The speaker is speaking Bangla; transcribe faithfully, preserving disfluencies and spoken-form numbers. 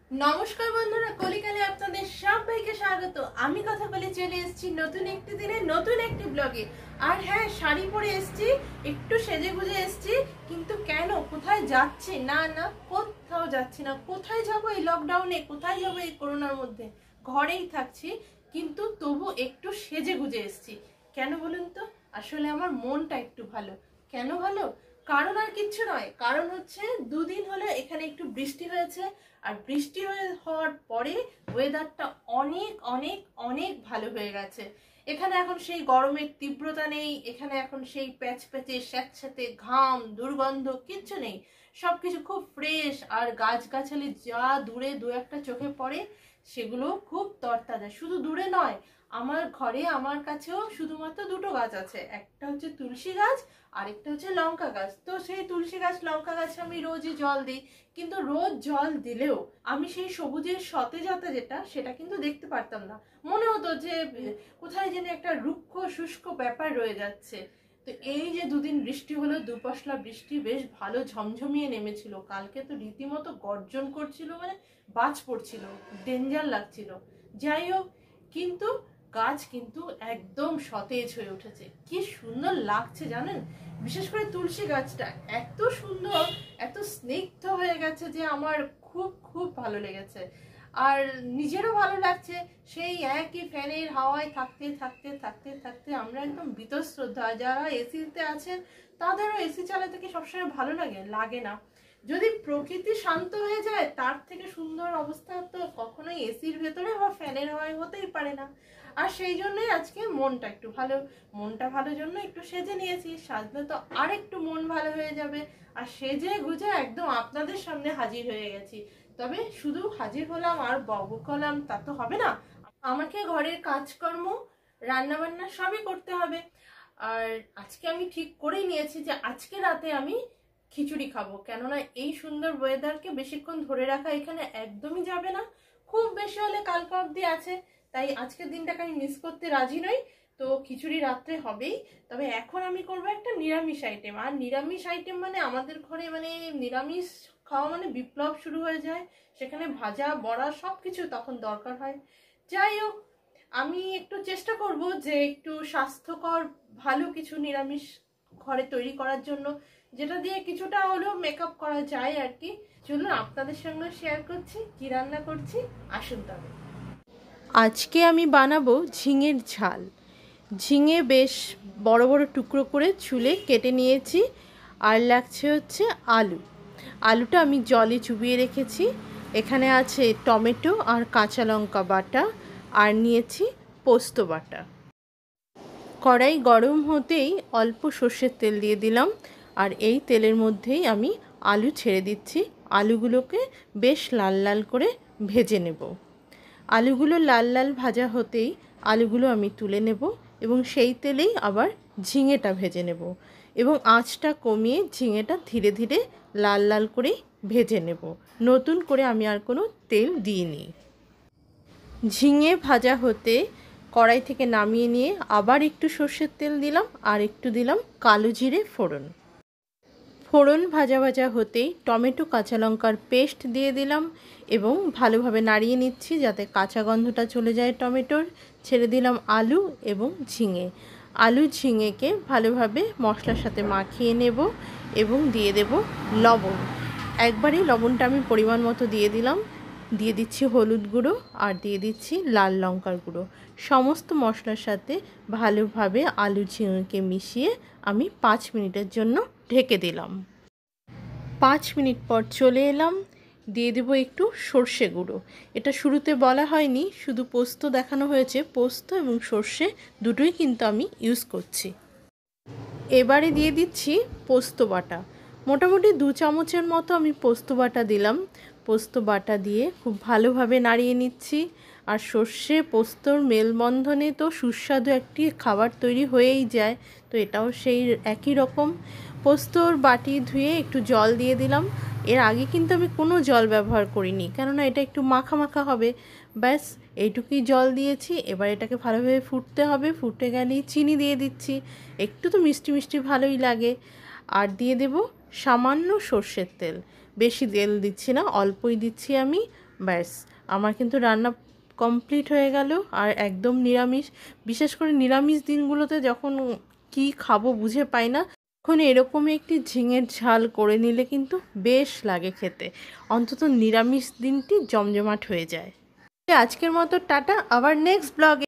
নমস্কার বন্ধুরা, কলিকালে আপনাদের সবাইকে স্বাগত। আমি কথা বলে চলে এসেছি নতুন একটি দিনে নতুন একটি ব্লগে। আর হ্যাঁ, শাড়ি পরে এসেছি, একটু সেজে গুজে এসেছি। কিন্তু কেন, কোথায় যাচ্ছি? না না, কোথাও যাচ্ছি না। কোথায় যাব এই লকডাউনে? কোথায় যাব এই করোনার মধ্যে? ঘরেই থাকছি, কিন্তু তবু একটু সেজে গুজে এসেছি। কেন বলুন তো? আসলে আমার মনটা একটু ভালো। কেন ভালো? কারণ আর কিচ্ছু নয়, কারণ হচ্ছে দুদিন হলো এখানে একটু বৃষ্টি হয়েছে। আর বৃষ্টি হয়ে হওয়ার পরে ওয়েদারটা অনেক অনেক অনেক ভালো হয়ে গেছে। এখানে এখন সেই গরমের তীব্রতা নেই, এখানে এখন সেই প্যাচ প্যাচে স্যাঁতস্যাঁতে ঘাম দুর্গন্ধ কিচ্ছু নেই। সবকিছু খুব ফ্রেশ। আর গাছগাছালি যা দূরে দু একটা চোখে পড়ে সেগুলো খুব তরতাজা। শুধু দূরে নয়, আমার ঘরে আমার কাছেও শুধুমাত্র দুটো গাছ আছে। একটা হচ্ছে তুলসী গাছ, আরেকটা হচ্ছে লঙ্কা গাছ। তো সেই তুলসী গাছ লঙ্কা গাছে আমি রোজই জল দিই, কিন্তু রোজ জল দিলেও আমি সেই সবুজের সতেজতা যেটা, সেটা কিন্তু দেখতে পারতাম না। মনে হতো যে কোথায় যেন একটা রুক্ষ শুষ্ক ব্যাপার রয়ে যাচ্ছে। তো এই যে দুদিন বৃষ্টি হলো, দুপশলা বৃষ্টি বেশ ভালো ঝমঝমিয়ে নেমেছিল। কালকে তো রীতিমতো গর্জন করছিল, মানে বাজ পড়ছিল, ডেঞ্জার লাগছিল। যাই হোক, কিন্তু গাছ কিন্তু একদম সতেজ হয়ে উঠেছে। কি সুন্দর লাগছে জানেন? বিশেষ করে তুলসী গাছটা এত সুন্দর, এত স্নিগ্ধ হয়ে গেছে যে আমার খুব খুব ভালো লেগেছে। আর নিজেরও ভালো লাগছে। সেই একই ফ্যানের হাওয়ায় থাকতে থাকতে থাকতে থাকতে আমরা একদম বীতশ্রদ্ধা। যারা এসিতে আছেন তাদেরও এসি চালাতে কি সবসময় ভালো লাগে? লাগে না। যদি প্রকৃতি শান্ত হয়ে যায়, তার থেকে সুন্দর অবস্থা তো কখনোই এসির ভেতরে বা ফ্যানের হাওয়ায় হতেই পারে না। আর সেই জন্যই আজকে মনটা একটু ভালো। মনটা ভালো জন্য একটু সেজে নিয়েছি। সাজলে তো আর একটু মন ভালো হয়ে যাবে। আর সেজে গুজে একদম আপনাদের সামনে হাজির হয়ে গেছি। তবে শুধু হাজির হলাম আর বক করলাম তা তো হবে না। আমাকে ঘরের কাজকর্ম, রান্না বান্না সবই করতে হবে। আর আজকে আমি ঠিক করেই নিয়েছি যে আজকে রাতে আমি খিচুড়ি খাবো। কেননা এই সুন্দর ওয়েদারকে বেশিক্ষণ ধরে রাখা এখানে একদমই যাবে না। খুব বেশি হলে কালকে অবধি আছে, তাই আজকের দিনটাকে আমি মিস করতে রাজি নই। তো খিচুড়ি রাত্রে হবেই। তবে এখন আমি করবো একটা নিরামিষ আইটেম। আর নিরামিষ আইটেম মানে আমাদের ঘরে মানে নিরামিষ খাওয়া মানে বিপ্লব শুরু হয়ে যায়। সেখানে ভাজা বড়া সবকিছু তখন দরকার হয়। যাই হোক, আমি একটু চেষ্টা করব যে একটু স্বাস্থ্যকর ভালো কিছু নিরামিষ ঘরে তৈরি করার জন্য, যেটা দিয়ে কিছুটা হলেও মেকআপ করা যায় আর কি। চলুন আপনাদের সঙ্গে শেয়ার করছি কি রান্না করছি। আসুন তবে। আজকে আমি বানাবো ঝিঙের ঝাল। ঝিঙে বেশ বড় বড় টুকরো করে ছুলে কেটে নিয়েছি। আর লাগছে হচ্ছে আলু। আলুটা আমি জলে চুবিয়ে রেখেছি। এখানে আছে টমেটো আর কাঁচা লঙ্কা বাটা, আর নিয়েছি পোস্ত বাটা। কড়াই গরম হতেই অল্প সর্ষের তেল দিয়ে দিলাম। আর এই তেলের মধ্যেই আমি আলু ছেড়ে দিচ্ছি। আলুগুলোকে বেশ লাল লাল করে ভেজে নেব। আলুগুলো লাল লাল ভাজা হতেই আলুগুলো আমি তুলে নেব এবং সেই তেলেই আবার ঝিঙেটা ভেজে নেব। এবং আঁচটা কমিয়ে ঝিঙেটা ধীরে ধীরে লাল লাল করেই ভেজে নেব। নতুন করে আমি আর কোনো তেল দিইনি। ঝিঙে ভাজা হতে কড়াই থেকে নামিয়ে নিয়ে আবার একটু সর্ষের তেল দিলাম, আর একটু দিলাম কালো জিরে ফোড়ন। ফোড়ন ভাজা ভাজা হতেই টমেটো কাঁচা লঙ্কার পেস্ট দিয়ে দিলাম এবং ভালোভাবে নাড়িয়ে নিচ্ছি যাতে কাঁচা গন্ধটা চলে যায় টমেটোর। ছেড়ে দিলাম আলু এবং ঝিঙে। আলু ঝিঙেকে ভালোভাবে মশলার সাথে মাখিয়ে নেব এবং দিয়ে দেব লবণ। একবারেই লবণটা আমি পরিমাণ মতো দিয়ে দিলাম। দিয়ে দিচ্ছি হলুদ গুঁড়ো আর দিয়ে দিচ্ছি লাল লঙ্কার গুঁড়ো। সমস্ত মশলার সাথে ভালোভাবে আলু ঝিঙেকে মিশিয়ে আমি পাঁচ মিনিটের জন্য ঢেকে দিলাম। পাঁচ মিনিট পর চলে এলাম। দিয়ে দেবো একটু সর্ষে গুঁড়ো। এটা শুরুতে বলা হয়নি, শুধু পোস্ত দেখানো হয়েছে। পোস্ত এবং সর্ষে দুটোই কিন্তু আমি ইউজ করছি। এবারে দিয়ে দিচ্ছি পোস্ত বাটা। মোটামুটি দু চামচের মতো আমি পোস্ত বাটা দিলাম। পোস্ত বাটা দিয়ে খুব ভালোভাবে নাড়িয়ে নিচ্ছি। আর সর্ষে পোস্তর মেলবন্ধনে তো সুস্বাদু একটি খাবার তৈরি হয়েই যায়। তো এটাও সেই একই রকম। পোস্তর বাটি ধুয়ে একটু জল দিয়ে দিলাম। এর আগে কিন্তু আমি কোনো জল ব্যবহার করিনি, কেননা এটা একটু মাখা মাখা হবে। ব্যাস এইটুকুই জল দিয়েছি। এবার এটাকে ভালোভাবে ফুটতে হবে। ফুটে গেলেই চিনি দিয়ে দিচ্ছি। একটু তো মিষ্টি মিষ্টি ভালোই লাগে। আর দিয়ে দেব সামান্য সর্ষের তেল। বেশি তেল দিচ্ছি না, অল্পই দিচ্ছি আমি। ব্যাস আমার কিন্তু রান্না কমপ্লিট হয়ে গেল। আর একদম নিরামিষ, বিশেষ করে নিরামিষ দিনগুলোতে যখন কি খাবো বুঝে পাই না, তখন এরকমই একটি ঝিঙের ঝাল করে নিলে কিন্তু বেশ লাগে খেতে, অন্তত নিরামিষ দিনটি জমজমাট হয়ে যায়। আজকের মতো টাটা, আবার নেক্সট ব্লগে।